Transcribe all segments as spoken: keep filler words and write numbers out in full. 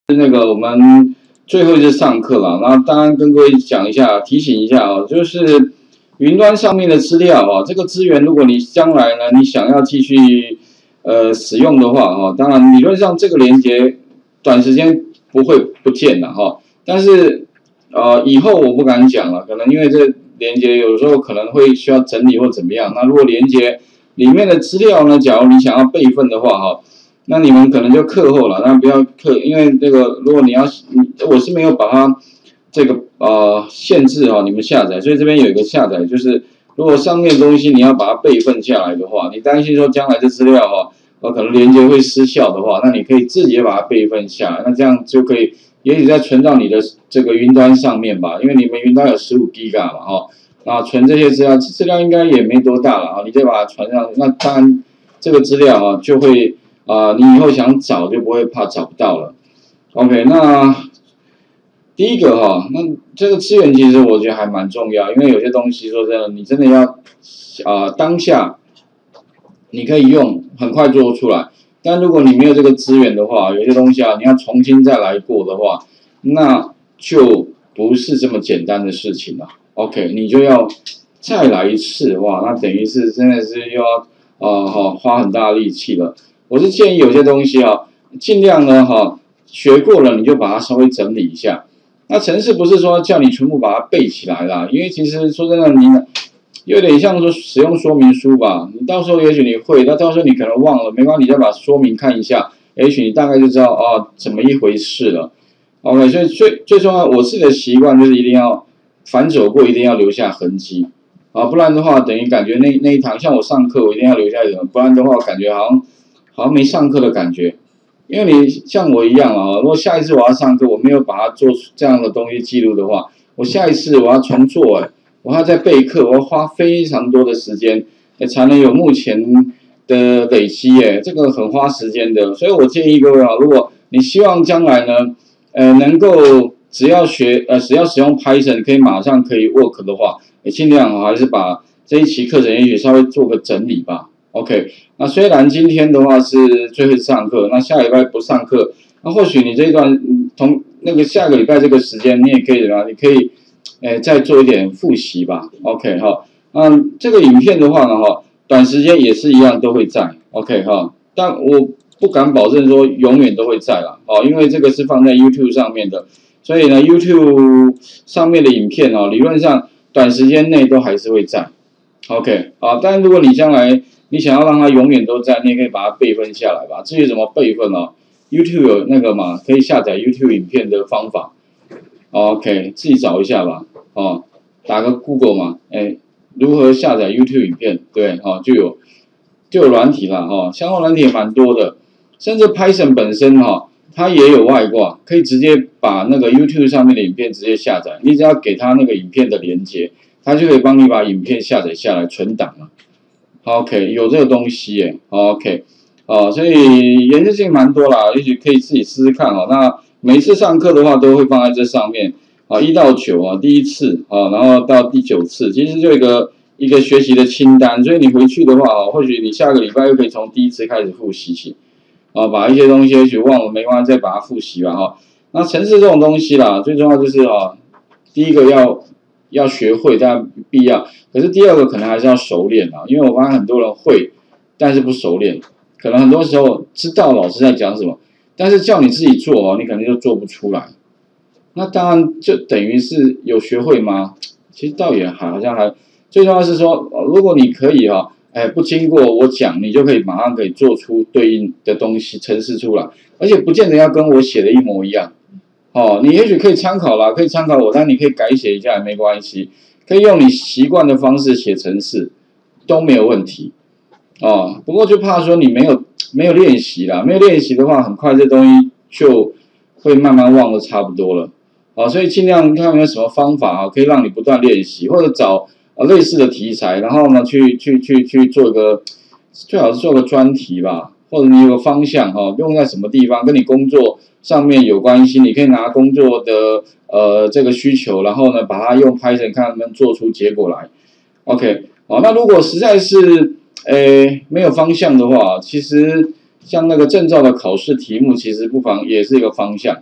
那个我们最后一次上课了，那当然跟各位讲一下，提醒一下啊，就是云端上面的资料啊，这个资源如果你将来呢，你想要继续呃使用的话啊，当然理论上这个连接短时间不会不见了哈，但是呃以后我不敢讲了，可能因为这连接有时候可能会需要整理或怎么样，那如果连接里面的资料呢，假如你想要备份的话哈。那你们可能就课后了，那不要课，因为这个如果你要，我是没有把它这个呃限制哈，你们下载，所以这边有一个下载，就是如果上面的东西你要把它备份下来的话，你担心说将来这资料哈，呃可能连接会失效的话，那你可以自己把它备份下来，那这样就可以，也许再存到你的这个云端上面吧，因为你们云端有十五 G 嘛哈，啊存这些资料，资料应该也没多大了啊，你再把它传上，那当然这个资料啊就会。啊、呃，你以后想找就不会怕找不到了。OK， 那第一个哈，那这个资源其实我觉得还蛮重要，因为有些东西说真的，你真的要啊、呃、当下你可以用，很快做出来。但如果你没有这个资源的话，有些东西啊，你要重新再来过的话，那就不是这么简单的事情了。OK， 你就要再来一次，哇，那等于是真的是又要啊好、呃、花很大的力气了。我是建议有些东西啊，尽量呢哈，学过了你就把它稍微整理一下。那程式不是说叫你全部把它背起来啦，因为其实说真的，你有点像说使用说明书吧。你到时候也许你会，那到时候你可能忘了，没关系，你再把说明看一下，也许你大概就知道哦怎么一回事了。OK， 所以最最重要，我自己的习惯就是一定要反走过，一定要留下痕迹啊，不然的话等于感觉那那一堂像我上课，我一定要留下一点，不然的话感觉好像。好像没上课的感觉，因为你像我一样啊，如果下一次我要上课，我没有把它做出这样的东西记录的话，我下一次我要重做，哎，我要再备课，我要花非常多的时间，才能有目前的累积，哎，这个很花时间的，所以我建议各位啊，如果你希望将来呢，呃，能够只要学呃只要使用 Python 可以马上可以 work 的话，也尽量啊还是把这一期课程也许稍微做个整理吧。OK， 那虽然今天的话是最后上课，那下礼拜不上课，那或许你这一段、嗯、同那个下个礼拜这个时间，你也可以怎么样？你可以，诶，再做一点复习吧。OK 哈，嗯，这个影片的话呢，哈，短时间也是一样都会在。OK 哈，但我不敢保证说永远都会在啦，哦，因为这个是放在 YouTube 上面的，所以呢 ，YouTube 上面的影片哦，理论上短时间内都还是会在。OK 啊，但如果你将来你想要让它永远都在，你也可以把它备份下来吧。至于怎么备份哦 ，YouTube 有那个嘛，可以下载 YouTube 影片的方法。OK， 自己找一下吧。哦，打个 Google 嘛，哎，如何下载 YouTube 影片？对，哦，就有就有软体了哈、哦，相关软体也蛮多的，甚至 Python 本身哈、哦，它也有外挂，可以直接把那个 YouTube 上面的影片直接下载，你只要给它那个影片的连接，它就可以帮你把影片下载下来存档了。OK， 有这个东西耶 ，OK， 哦，所以延续性蛮多啦，也许可以自己试试看哦。那每一次上课的话，都会放在这上面啊，一到九啊，第一次啊，然后到第九次，其实就一个一个学习的清单。所以你回去的话啊，或许你下个礼拜又可以从第一次开始复习起，啊，把一些东西也许忘了没关系，再把它复习吧哈。那程式这种东西啦，最重要就是啊，第一个要。要学会，但必要。可是第二个可能还是要熟练啊，因为我发现很多人会，但是不熟练。可能很多时候知道老师在讲什么，但是叫你自己做哦，你可能就做不出来。那当然就等于是有学会吗？其实倒也好像还最重要是说，如果你可以哈，哎，不经过我讲，你就可以马上可以做出对应的东西程式出来，而且不见得要跟我写的一模一样。哦，你也许可以参考啦，可以参考我，但你可以改写一下也没关系，可以用你习惯的方式写程式都没有问题。哦，不过就怕说你没有没有练习啦，没有练习的话，很快这东西就会慢慢忘得差不多了。哦，所以尽量看有没有什么方法啊，可以让你不断练习，或者找呃类似的题材，然后呢去去去去做个最好是做个专题吧，或者你有个方向哈、哦，用在什么地方跟你工作上面有关系，你可以拿工作的呃这个需求，然后呢把它用 Python 看能不能做出结果来。OK， 好，那如果实在是诶没有方向的话，其实像那个证照的考试题目，其实不妨也是一个方向。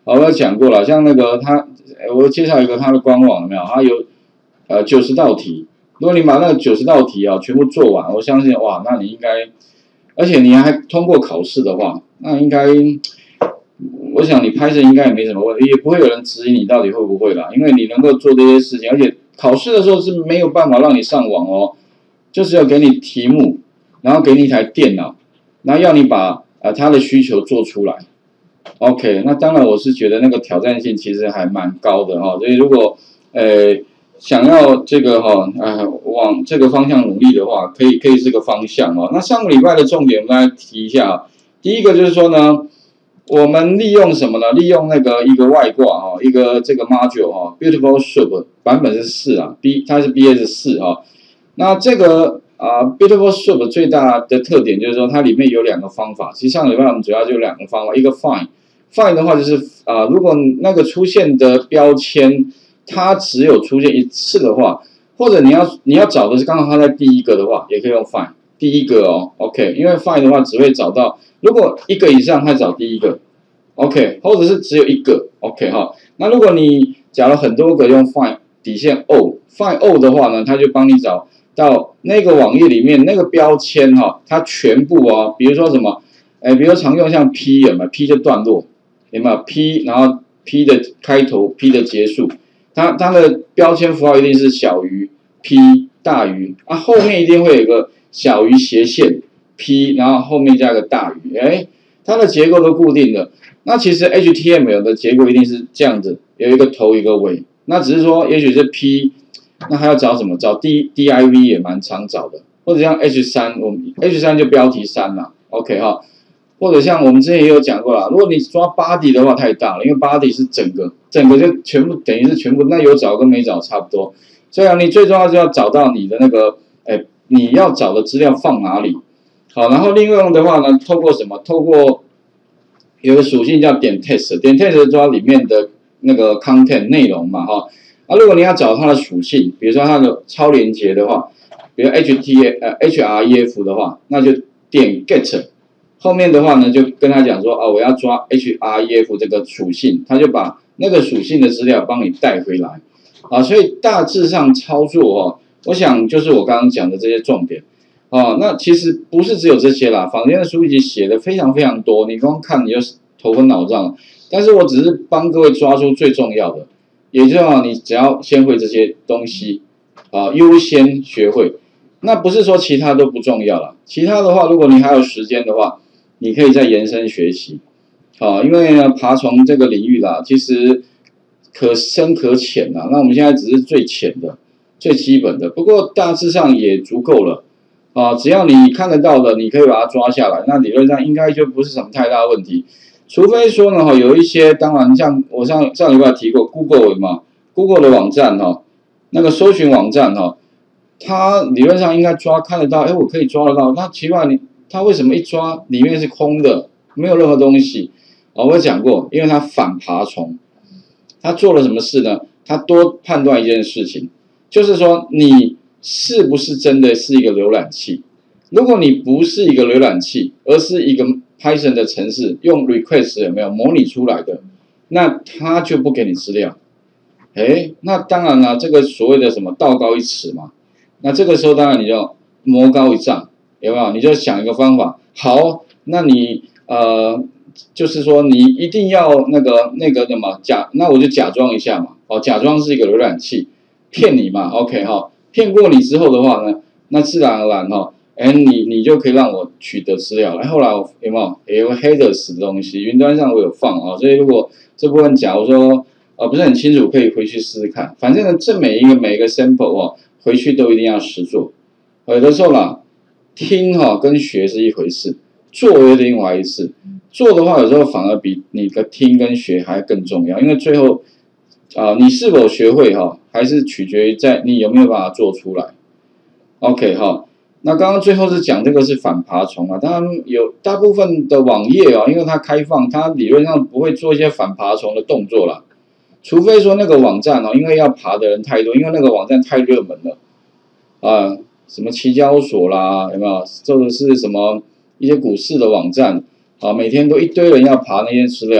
好，我有讲过了，像那个他，我介绍一个他的官网有没有？他有呃九十道题，如果你把那个九十道题啊全部做完，我相信哇，那你应该，而且你还通过考试的话，那应该，我想你拍摄应该也没什么问题，也不会有人质疑你到底会不会啦，因为你能够做这些事情，而且考试的时候是没有办法让你上网哦，就是要给你题目，然后给你一台电脑，然后要你把呃他的需求做出来。OK， 那当然我是觉得那个挑战性其实还蛮高的哈，所以如果呃想要这个哈呃往这个方向努力的话，可以可以是个方向哦。那上个礼拜的重点我们来提一下，第一个就是说呢，我们利用什么呢？利用那个一个外挂哈，一个这个 module 哈 ，Beautiful Soup 版本是四啊 ，B 它是 B S 四哈，那这个。啊、uh, ，Beautiful Soup 最大的特点就是说，它里面有两个方法。其实上礼拜我们主要就两个方法，一个 Find，Find 的话就是啊、呃，如果那个出现的标签它只有出现一次的话，或者你要你要找的是刚好它在第一个的话，也可以用 Find 第一个哦 ，OK， 因为 Find 的话只会找到如果一个以上，它找第一个 ，OK， 或者是只有一个 ，OK 哈。那如果你假如很多个用 Find 底线 O，Find O 的话呢，它就帮你找。到那个网页里面那个标签哈、哦，它全部哦，比如说什么，哎，比如常用像 P 有没有 P 就段落，有没有 P， 然后 P 的开头 P 的结束，它它的标签符号一定是小于 P 大于啊，后面一定会有个小于斜线 P， 然后后面加个大于，哎，它的结构都固定的。那其实 H T M L 的结构一定是这样子，有一个头一个尾，那只是说也许是 P。那还要找什么？找 D D I V 也蛮常找的，或者像 H 三，我们 H 三就标题三啦 ，OK 哈，或者像我们之前也有讲过啦，如果你抓 body 的话太大了，因为 body 是整个整个就全部等于是全部，那有找跟没找差不多。所以啊，你最重要就要找到你的那个，哎，你要找的资料放哪里？好，然后另外的话呢，透过什么？透过有个属性叫点 text， 点 text 抓里面的那个 content 内容嘛，哈。啊，如果你要找它的属性，比如说它的超连结的话，比如 H T 呃 H R E F 的话，那就点 get， 后面的话呢就跟他讲说，哦，我要抓 H R E F 这个属性，他就把那个属性的资料帮你带回来，啊，所以大致上操作哦，我想就是我刚刚讲的这些重点，哦，那其实不是只有这些啦，坊间的书籍写的非常非常多，你光看你就头昏脑胀，但是我只是帮各位抓出最重要的。也就是啊，你只要先会这些东西，啊，优先学会。那不是说其他都不重要了，其他的话，如果你还有时间的话，你可以再延伸学习，啊，因为呢，爬虫这个领域啦，其实可深可浅啦。那我们现在只是最浅的、最基本的，不过大致上也足够了，啊，只要你看得到的，你可以把它抓下来，那理论上应该就不是什么太大问题。除非说呢，哈，有一些当然像我上上礼拜提过 ，Google 嘛 ，Google 的网站哈，那个搜寻网站哈，它理论上应该抓看得到，哎，我可以抓得到。那奇怪，你它为什么一抓里面是空的，没有任何东西？哦，我讲过，因为它反爬虫，它做了什么事呢？它多判断一件事情，就是说你是不是真的是一个浏览器？如果你不是一个浏览器，而是一个Python 的程式用 request 有没有模拟出来的，那它就不给你资料。哎，那当然了，这个所谓的什么道高一尺嘛，那这个时候当然你就魔高一丈，有没有？你就想一个方法，好，那你呃，就是说你一定要那个那个什么假，那我就假装一下嘛，哦，假装是一个浏览器，骗你嘛 ，OK 哈，骗过你之后的话呢，那自然而然哈。哎，你你就可以让我取得资料了。后来有没有有 headers 的东西？云端上我有放啊，所以如果这部分假如说呃不是很清楚，可以回去试试看。反正呢，这每一个每一个 sample 哦，回去都一定要实做。有的时候啦，听哈、哦、跟学是一回事，做又另外一事。做的话，有时候反而比你的听跟学还更重要，因为最后啊、呃，你是否学会哈、哦，还是取决于在你有没有办法做出来。OK 哈、哦。那刚刚最后是讲这个是反爬虫啊，当然有大部分的网页啊，因为它开放，它理论上不会做一些反爬虫的动作啦，除非说那个网站哦，因为要爬的人太多，因为那个网站太热门了啊，什么期交所啦，有没有？或者是什么一些股市的网站啊，每天都一堆人要爬那些资料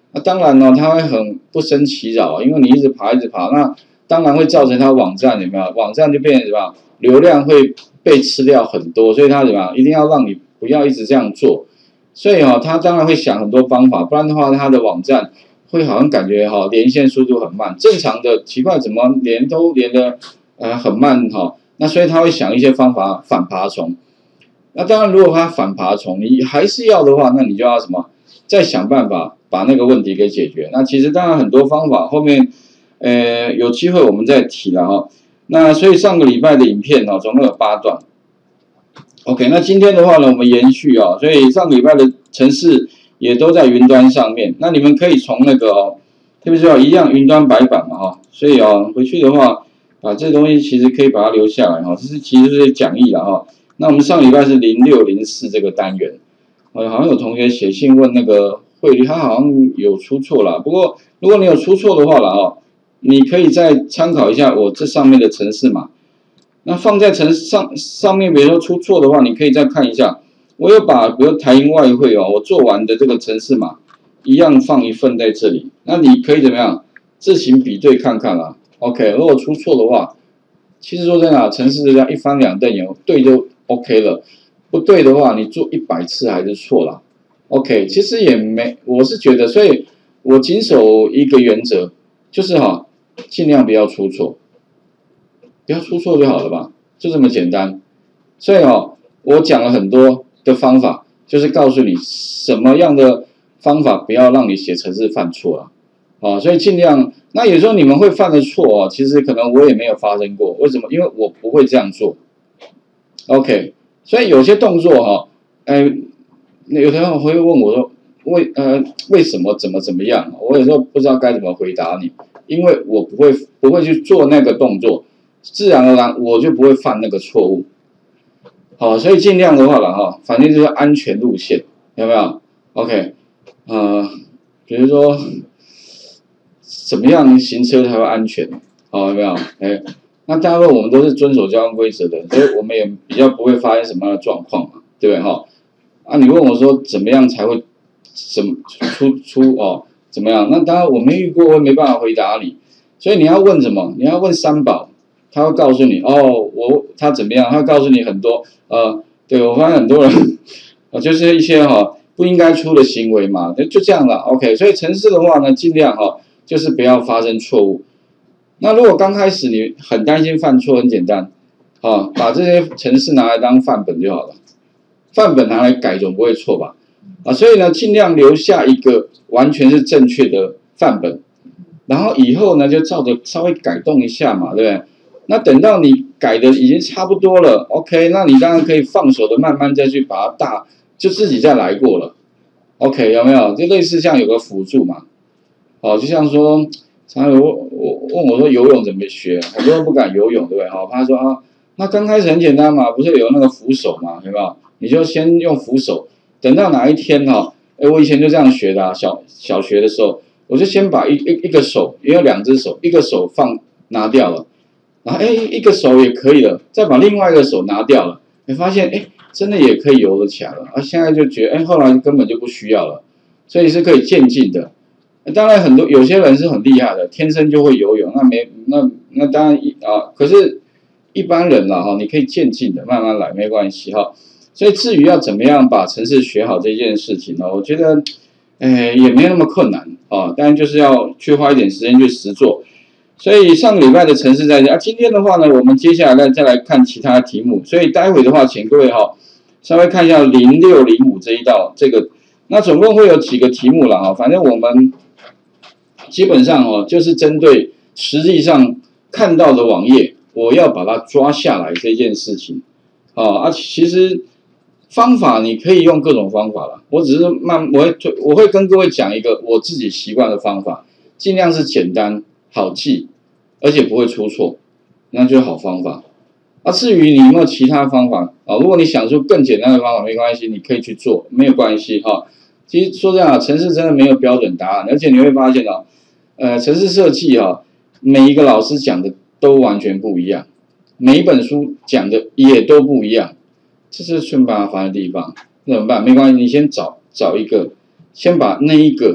那当然呢，它会很不胜其扰，因为你一直爬一直爬，那当然会造成它网站有没有？网站就变成什么？流量会被吃掉很多，所以它怎么样？一定要让你不要一直这样做。所以哦，它当然会想很多方法，不然的话，它的网站会好像感觉哈、哦、连线速度很慢，正常的奇怪怎么连都连的呃很慢哈、哦？那所以它会想一些方法反爬虫。那当然，如果它反爬虫，你还是要的话，那你就要什么？再想办法把那个问题给解决。那其实当然很多方法，后面呃有机会我们再提了哈。那所以上个礼拜的影片哦，总共有八段。OK， 那今天的话呢，我们延续哦，所以上个礼拜的程式也都在云端上面。那你们可以从那个哦，特别是要一样云端白板嘛哈，所以哦回去的话，把这东西其实可以把它留下来哈，这是其实是讲义了哈。那我们上礼拜是零六零四这个单元。好像有同学写信问那个汇率，他好像有出错了。不过如果你有出错的话了哦，你可以再参考一下我这上面的程式码。那放在程上上面，比如说出错的话，你可以再看一下。我有把比如台银外汇哦，我做完的这个程式码一样放一份在这里。那你可以怎么样自行比对看看啦。OK， 如果出错的话，其实说真的，程式这样一翻两瞪眼，对就 OK 了。不对的话，你做一百次还是错了。OK， 其实也没，我是觉得，所以我谨守一个原则，就是哈，尽量不要出错，不要出错就好了吧，就这么简单。所以哦，我讲了很多的方法，就是告诉你什么样的方法不要让你写程式犯错了。啊，所以尽量，那有时候你们会犯的错哦，其实可能我也没有发生过，为什么？因为我不会这样做。OK。所以有些动作哈，呃，有的人会问我说，为呃为什么怎么怎么样？我有时候不知道该怎么回答你，因为我不会不会去做那个动作，自然而然我就不会犯那个错误。好，所以尽量的话了哈，反正就是安全路线，有没有 ？OK， 呃，比如说怎么样行车才会安全？好，有没有？哎。那大部分我们都是遵守交通规则的，所以我们也比较不会发生什么样的状况嘛，对不对哈？啊，你问我说怎么样才会怎么出出哦怎么样？那当然我没遇过，我也没办法回答你。所以你要问什么？你要问三宝，他会告诉你哦，我他怎么样？他会告诉你很多呃，对我发现很多人啊，就是一些哈不应该出的行为嘛，就这样了。OK， 所以程式的话呢，尽量哈就是不要发生错误。那如果刚开始你很担心犯错，很简单，啊，把这些程式拿来当范本就好了，范本拿来改总不会错吧？啊，所以呢，尽量留下一个完全是正确的范本，然后以后呢就照着稍微改动一下嘛，对不对？那等到你改的已经差不多了 ，OK， 那你当然可以放手的慢慢再去把它大，就自己再来过了 ，OK， 有没有？就类似像有个辅助嘛，哦，就像说。常有我我问我说游泳怎么学，很多人不敢游泳，对不对？好，他说啊，那刚开始很简单嘛，不是有那个扶手嘛，有没有？你就先用扶手，等到哪一天哈，哎，我以前就这样学的啊，小小学的时候，我就先把一一一个手，也有两只手，一个手放拿掉了，然后哎一个手也可以了，再把另外一个手拿掉了，你发现哎真的也可以游得起来了，啊，现在就觉得哎后来根本就不需要了，所以是可以渐进的。当然，很多有些人是很厉害的，天生就会游泳，那没那那当然啊，可是一般人啦哈，你可以渐进的慢慢来，没关系哈。所以至于要怎么样把程式学好这件事情呢，我觉得，哎，也没那么困难啊，当然就是要去花一点时间去实做。所以上个礼拜的程式在这啊，今天的话呢，我们接下来再来看其他题目。所以待会的话，请各位哈稍微看一下零六零五这一道这个，那总共会有几个题目了哈，反正我们。基本上哦，就是针对实际上看到的网页，我要把它抓下来这件事情，啊啊，其实方法你可以用各种方法了，我只是慢，我会我会跟各位讲一个我自己习惯的方法，尽量是简单好记，而且不会出错，那就是好方法。啊，至于你有没有其他方法啊？如果你想出更简单的方法，没关系，你可以去做，没有关系哈。其实说这样啊，程式真的没有标准答案，而且你会发现啊。呃，程式设计啊，每一个老师讲的都完全不一样，每一本书讲的也都不一样，这是最麻烦的地方。那怎么办？没关系，你先找找一个，先把那一个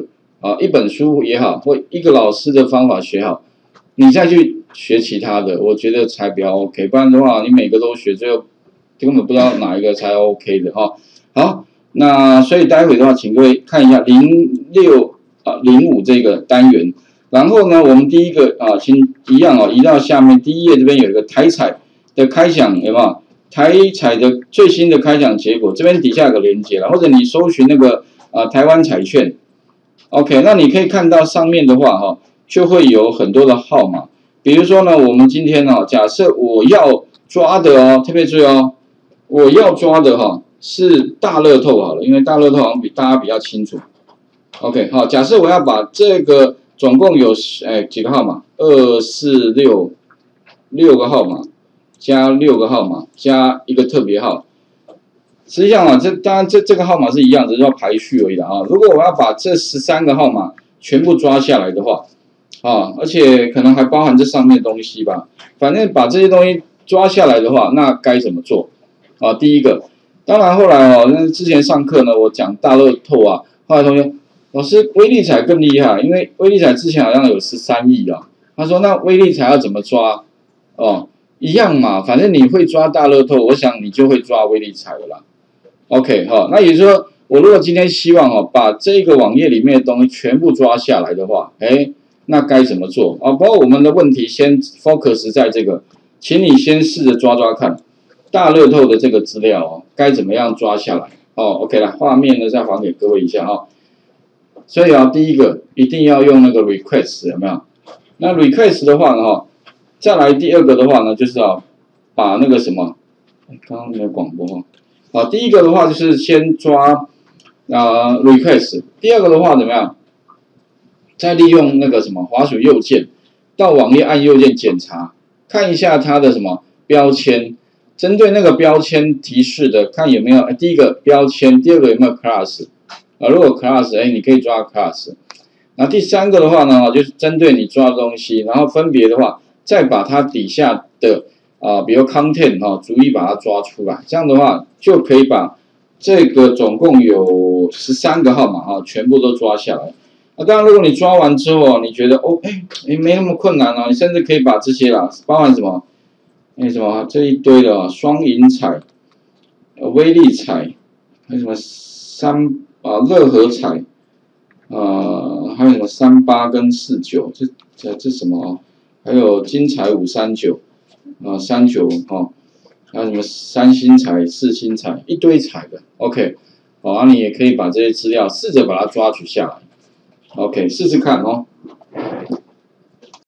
啊，一本书也好，或一个老师的方法学好，你再去学其他的，我觉得才比较 OK。不然的话，你每个都学，最后根本不知道哪一个才 OK 的哈。好，那所以待会的话，请各位看一下零六啊零五这个单元。然后呢，我们第一个啊，先一样哦，移到下面第一页这边有一个台彩的开奖，有没有？台彩的最新的开奖结果，这边底下有个连接了，或者你搜寻那个啊台湾彩券 ，OK， 那你可以看到上面的话哈，就会有很多的号码。比如说呢，我们今天呢，假设我要抓的哦，特别注意哦，我要抓的哈是大乐透好了，因为大乐透好像比大家比较清楚。OK， 好，假设我要把这个总共有哎几个号码，二四六六个号码，加六个号码，加一个特别号。实际上啊，这当然这这个号码是一样的，要排序而已的啊。如果我要把这十三个号码全部抓下来的话，啊，而且可能还包含这上面的东西吧。反正把这些东西抓下来的话，那该怎么做？啊，第一个，当然后来哦，那之前上课呢，我讲大乐透啊，后来同学，老师威力彩更厉害，因为威力彩之前好像有十三亿啊。他说那威力彩要怎么抓？哦，一样嘛，反正你会抓大乐透，我想你就会抓威力彩了啦。OK， 哈，那也就是说，我如果今天希望哦，把这个网页里面的东西全部抓下来的话，哎。那该怎么做啊？包括我们的问题，先 focus 在这个，请你先试着抓抓看，大乐透的这个资料哦，该怎么样抓下来？哦 ，OK 了，画面呢再还给各位一下哈。所以啊，第一个一定要用那个 request 有没有？那 request 的话呢，哈，再来第二个的话呢，就是啊，把那个什么，刚刚没有广播哈。啊，第一个的话就是先抓啊 request， 第二个的话怎么样？再利用那个什么滑鼠右键，到网页按右键检查，看一下它的什么标签，针对那个标签提示的，看有没有第一个标签，第二个有没有 class 啊？如果 class， 哎，你可以抓 class。那第三个的话呢，就是针对你抓的东西，然后分别的话，再把它底下的啊，比如 content 哈，逐一把它抓出来，这样的话就可以把这个总共有十三个号码哈，全部都抓下来。那当然，如果你抓完之后，你觉得哦，哎，哎，没那么困难哦，你甚至可以把这些啦，包含什么，那什么这一堆的啊，双赢彩、威力彩，还有什么三啊乐和彩，呃，还有什么三八跟四九，这这这什么啊？还有金彩五三九，啊三九哈，还有什么三星彩、四星彩，一堆彩的 ，OK， 好，啊，你也可以把这些资料试着把它抓取下来。OK， 试试看哦。